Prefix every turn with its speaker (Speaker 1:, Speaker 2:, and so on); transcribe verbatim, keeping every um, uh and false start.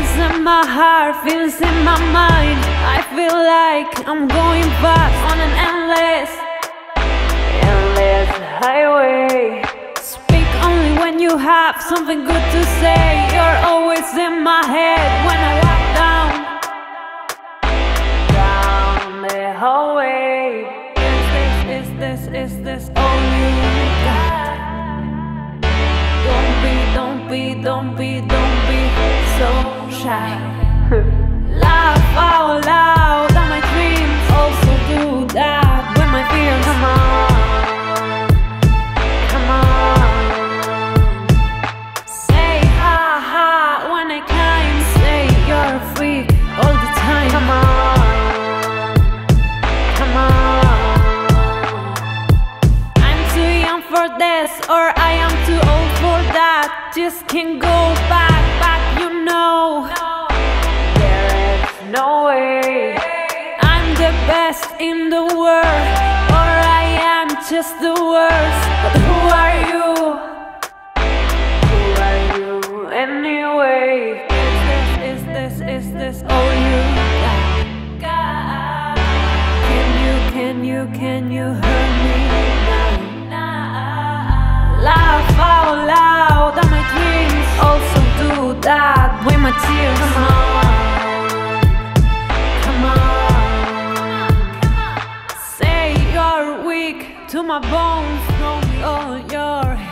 Speaker 1: Feelings in my heart, feelings in my mind. I feel like I'm going fast on an endless, endless highway. Speak only when you have something good to say. You're always in my head when I walk down, down the hallway. Is this, is this, is this all you got? Don't be, don't be, don't be, don't be so shy. Laugh out loud at my dreams, also do that when my fears. Come on, come on. Say ha ha when I climb. Say you're a freak all the time. Come on, come on. I'm too young for this, or I am too old for that. Just can't go back, back, you know. No way, I'm the best in the world, or I am just the worst. But who are you? Who are you anyway? Is this, is this, is this all you got? Can you, can you, can you hear me now? Laugh out loud at my dreams, also do that with my tears. Come on. To my bones, throw me all your